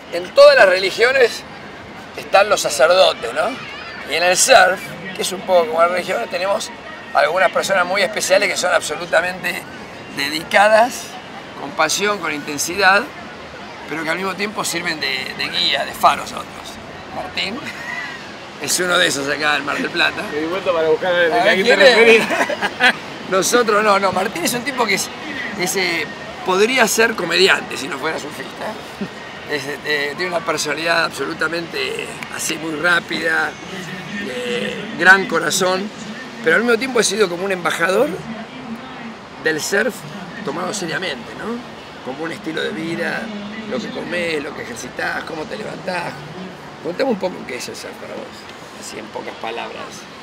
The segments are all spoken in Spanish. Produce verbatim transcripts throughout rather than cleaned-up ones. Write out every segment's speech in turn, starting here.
en todas las religiones están los sacerdotes, ¿no? Y en el surf, que es un poco como la religión, tenemos algunas personas muy especiales que son absolutamente dedicadas, con pasión, con intensidad, pero que al mismo tiempo sirven de, de guía, de faros a otros. Martín es uno de esos acá en Mar del Plata. Me di vuelta para buscar el ¿A que quién te referís? Nosotros no, no. Martín es un tipo que es, es, eh, podría ser comediante si no fuera surfista. Es, eh, tiene una personalidad absolutamente así muy rápida, eh, gran corazón, pero al mismo tiempo ha sido como un embajador del surf tomado seriamente, ¿no? Como un estilo de vida, lo que comés, lo que ejercitás, cómo te levantás. Contame un poco qué es el surf para vos, así en pocas palabras.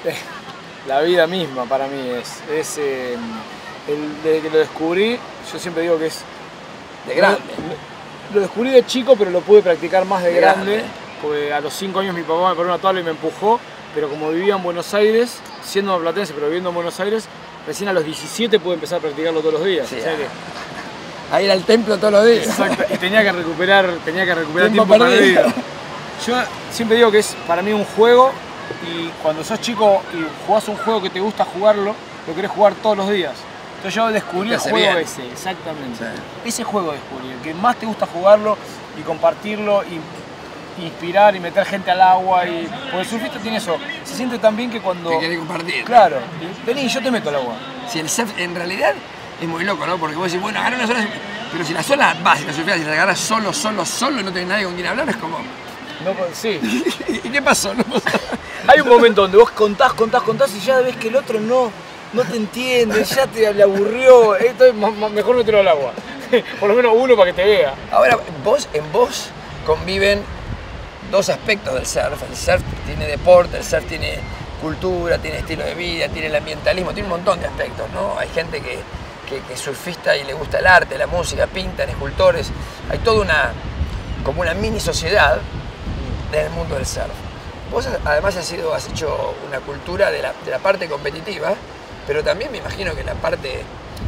La vida misma para mí es, es eh, el, desde que lo descubrí, yo siempre digo que es... De grande. Lo, lo descubrí de chico, pero lo pude practicar más de, de grande, grande, porque a los cinco años mi papá me paró una tabla y me empujó, pero como vivía en Buenos Aires, siendo platense pero viviendo en Buenos Aires, recién a los diecisiete pude empezar a practicarlo todos los días. Sí, o sea que, a ir al templo todos los días. Exacto, y tenía que recuperar, tenía que recuperar tiempo, tiempo perdido. perdido. Yo siempre digo que es para mí un juego, y cuando sos chico y jugás un juego que te gusta jugarlo, lo querés jugar todos los días. Entonces yo descubrí el juego bien. ese, exactamente. Sí. Ese juego descubrí, el que más te gusta jugarlo y compartirlo y inspirar y meter gente al agua. Y... Porque el surfista tiene eso, se siente tan bien que cuando... Que quiere compartir. Claro, y, vení, yo te meto al agua. Si el surf en realidad es muy loco, ¿no? Porque vos decís, bueno, agarra una sola, pero si la sola básica, surfear, si la agarras solo, solo, solo y no tenés nadie con quien hablar, es como... No, sí. ¿Y qué pasó? No pasó. Hay un momento donde vos contás, contás, contás y ya ves que el otro no, no te entiende, ya te le aburrió, esto es mejor meterlo al agua. Por lo menos uno para que te vea. Ahora, vos, en vos conviven dos aspectos del surf. El surf tiene deporte, el surf tiene cultura, tiene estilo de vida, tiene el ambientalismo, tiene un montón de aspectos, ¿no? Hay gente que, que, que es surfista y le gusta el arte, la música, pintan, escultores. Hay toda una, como una mini sociedad en el mundo del surf. Vos además has, sido, has hecho una cultura de la, de la parte competitiva, pero también me imagino que la parte, eh,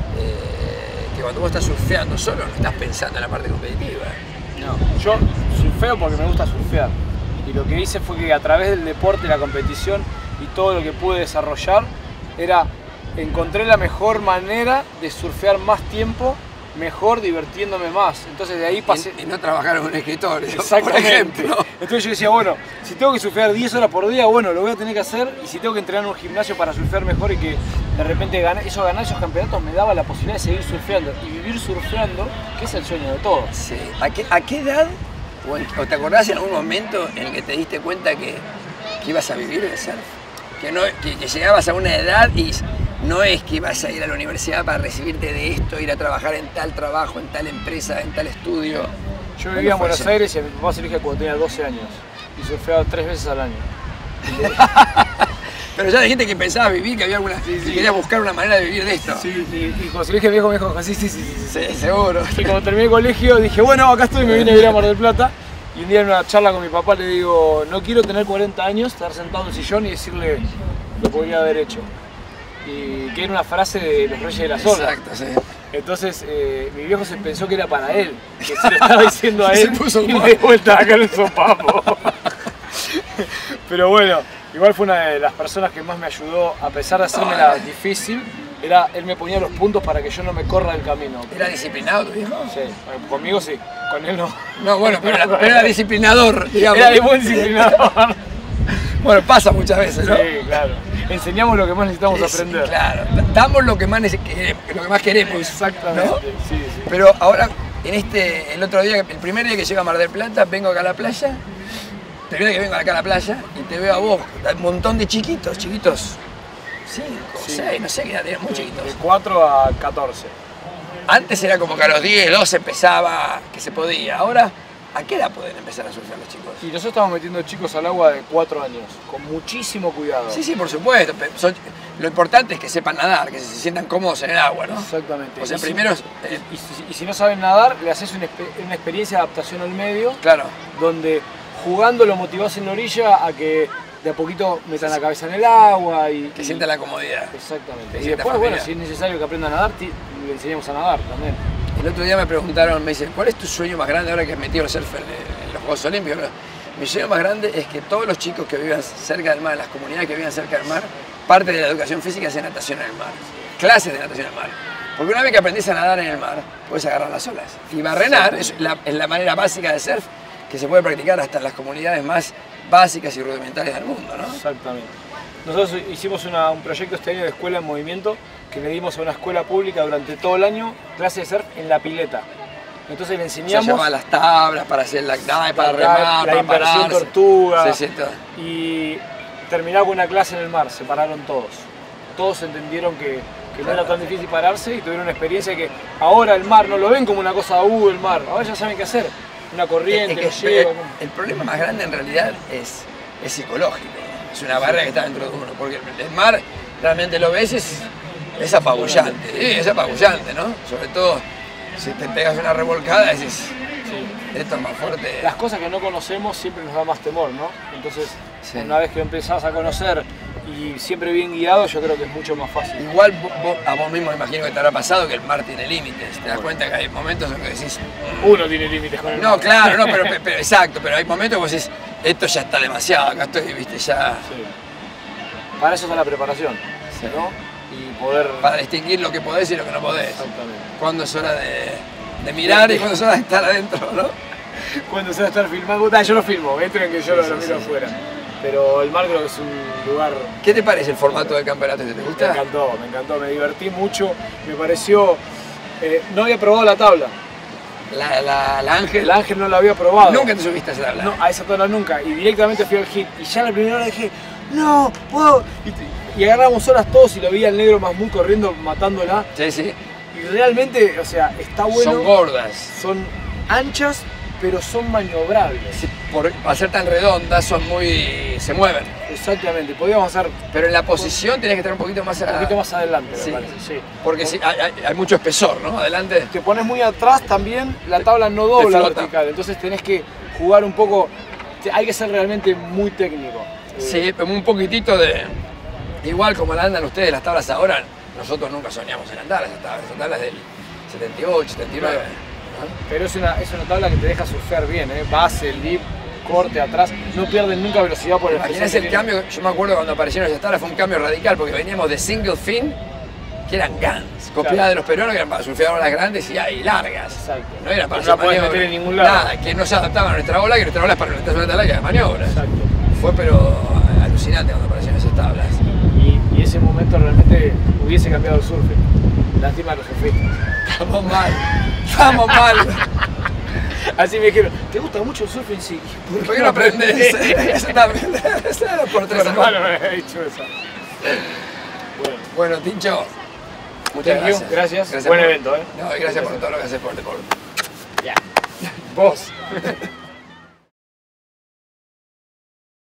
que cuando vos estás surfeando solo no estás pensando en la parte competitiva. No, yo surfeo porque me gusta surfear. Y lo que hice fue que a través del deporte, la competición y todo lo que pude desarrollar, era encontré la mejor manera de surfear más tiempo, mejor, divirtiéndome más. Entonces de ahí pasé... Y, y no trabajar en un escritorio, exactamente, por ejemplo. Entonces yo decía, bueno, si tengo que surfear diez horas por día, bueno, lo voy a tener que hacer. Y si tengo que entrenar en un gimnasio para surfear mejor y que de repente ganar, eso, ganar esos campeonatos me daba la posibilidad de seguir surfeando y vivir surfeando, que es el sueño de todos. Sí. ¿A qué, a qué edad, o, en, o te acordás en algún momento en el que te diste cuenta que, que ibas a vivir el surf? Que, no, que, que llegabas a una edad y no es que ibas a ir a la universidad para recibirte de esto, ir a trabajar en tal trabajo, en tal empresa, en tal estudio. Yo vivía en Buenos Aires y a mi papá se lo dije cuando tenía doce años y surfeaba tres veces al año. Pero ya hay gente que pensaba vivir, que había alguna, sí, sí. que quería buscar una manera de vivir de esto. Sí, sí. Y cuando se lo dije a mi viejo me dijo, sí, sí, sí, sí, sí, sí, seguro. Y cuando terminé el colegio dije, bueno, acá estoy, me vine a vivir a Mar del Plata. Y un día en una charla con mi papá le digo, no quiero tener cuarenta años, estar sentado en un sillón y decirle lo que podría haber hecho. Y que era una frase de los Reyes de las Olas. Exacto, sí. Entonces eh, mi viejo se pensó que era para él, que se lo estaba diciendo a él se puso y me de vuelta acá en el sopapo. Pero bueno, igual fue una de las personas que más me ayudó, a pesar de hacérmela difícil, era, él me ponía los puntos para que yo no me corra del camino. ¿Era disciplinado tu viejo? Sí, conmigo sí, con él no. No, bueno, pero era, pero era disciplinador, digamos. Era de buen disciplinador. Bueno, pasa muchas veces, ¿no? Sí, claro. Enseñamos lo que más necesitamos sí, aprender. Sí, claro, damos lo que más, queremos, lo que más queremos. Exactamente, ¿no? sí, sí. Pero ahora, en este, el otro día, el primer día que llego a Mar del Plata, vengo acá a la playa, el primer día que vengo acá a la playa y te veo a vos, un montón de chiquitos, chiquitos, cinco, sí. seis, no sé qué edad, eran muy chiquitos. De cuatro a catorce. Antes era como que a los diez, doce empezaba, que se podía, ahora... ¿A qué edad pueden empezar a surfear los chicos? Y nosotros estamos metiendo chicos al agua de cuatro años, con muchísimo cuidado. Sí, sí, por supuesto. Son, lo importante es que sepan nadar, que se sientan cómodos en el agua, ¿no? Exactamente. O sea, y primero... Si, eh, y, si, y si no saben nadar, le haces una, una experiencia de adaptación al medio. Claro. Donde jugando lo motivás en la orilla a que de a poquito metan la cabeza en el agua y... Que y, sientan la comodidad. Exactamente. Que y después, bueno, si es necesario que aprendan a nadar, le enseñamos a nadar también. El otro día me preguntaron, me dicen, ¿cuál es tu sueño más grande ahora que has metido el surf en, en los Juegos Olímpicos. Pero mi sueño más grande es que todos los chicos que vivan cerca del mar, las comunidades que vivan cerca del mar, parte de la educación física sea natación en el mar. Clases de natación en el mar. Porque una vez que aprendés a nadar en el mar, puedes agarrar las olas. Y barrenar es la, es la manera básica de surf que se puede practicar hasta en las comunidades más básicas y rudimentarias del mundo, ¿no? Exactamente. Nosotros hicimos una, un proyecto este año de escuela en movimiento que le dimos a una escuela pública durante todo el año clases de surf en la pileta. Entonces le enseñamos... Se llama las tablas para hacer la dive, para remar, la para inversión pararse. tortuga. Sí, sí, todo. Y terminaba con una clase en el mar, se pararon todos. Todos entendieron que, que claro, no era tan difícil pararse y tuvieron una experiencia que ahora el mar no lo ven como una cosa, uh, el mar, ahora ya saben qué hacer. Una corriente, es que, lo lleva. El, el problema más grande en realidad es, es psicológico. Es una barrera que está dentro de uno, porque el mar realmente lo ves, es, es apabullante, sí, es apabullante, ¿no? Sobre todo si te pegas una revolcada y dices, sí, esto es más fuerte. Las cosas que no conocemos siempre nos da más temor, ¿no? Entonces, sí, una vez que empezás a conocer y siempre bien guiado, yo creo que es mucho más fácil. Igual vos, a vos mismo imagino que te habrá pasado que el mar tiene límites. Te das cuenta que hay momentos en que decís... Uno tiene límites con el no, mar. No, claro, no, pero, pero exacto, pero hay momentos que vos decís, esto ya está demasiado, acá estoy, viste, ya... Sí. Para eso está la preparación, sí, ¿no? Y poder... Para distinguir lo que podés y lo que no podés. Exactamente. Cuándo es hora de, de mirar y cuándo es hora de estar adentro, ¿no? Cuándo es hora de estar filmando. Ah, yo lo filmo, entren que yo sí, lo, sí, lo miro sí. afuera. Pero el mar creo que es un lugar... ¿Qué te parece el formato del campeonato? ¿Te gusta? Me encantó, me encantó, me divertí mucho, me pareció... Eh, no había probado la tabla. La, la, la Ángel. La Ángel no la había probado. Nunca te subiste a esa tabla. No, a esa tabla nunca. Y directamente fui al hit. Y ya la primera hora dije, no, puedo. Y, y agarramos olas todos y lo vi al negro Masmú corriendo, matándola. Sí, sí. Y realmente, o sea, está bueno. Son gordas. Son anchas, pero son maniobrables. Sí, por, al ser tan redondas, son muy... se mueven. Exactamente, podríamos hacer... Pero en la posición tenés que estar un poquito más, a... un poquito más adelante, sí. me parece, sí. Porque sí, hay, hay mucho espesor, ¿no? Adelante. Te pones muy atrás también, la tabla no dobla vertical, entonces tenés que jugar un poco... Hay que ser realmente muy técnico. Sí, pero un poquitito de... Igual como la andan ustedes las tablas ahora, nosotros nunca soñamos en andar esas tablas. Esas tablas del setenta y ocho, setenta y nueve. Claro. Pero es una, es una tabla que te deja surfear bien, ¿eh? Base, lip, corte, atrás, no pierden nunca velocidad por el Imaginás el cambio, yo me acuerdo cuando aparecieron esas tablas, fue un cambio radical porque veníamos de single fin, que eran guns, copiadas claro. de los peruanos que eran para surfear olas grandes y, y largas. Exacto. No eran para no la puedes meter en ningún lado. Nada, que no se adaptaban a nuestra ola, que nuestra ola es para nuestra zona de maniobras. Exacto. Fue pero alucinante cuando aparecieron esas tablas. Y, y ese momento realmente hubiese cambiado el surf. Lástima a los surfistas. Estamos mal, estamos mal. Así me dijeron, ¿te gusta mucho el surfing? Sí. ¿Por qué no aprendes? Eso también, eso era por tres hermanos. me había dicho eso. Bueno, bueno Tincho, muchas gracias. gracias. gracias. Buen por, evento, ¿eh? No, y gracias, gracias por todo lo que haces por el deporte. Ya. Yeah. Vos.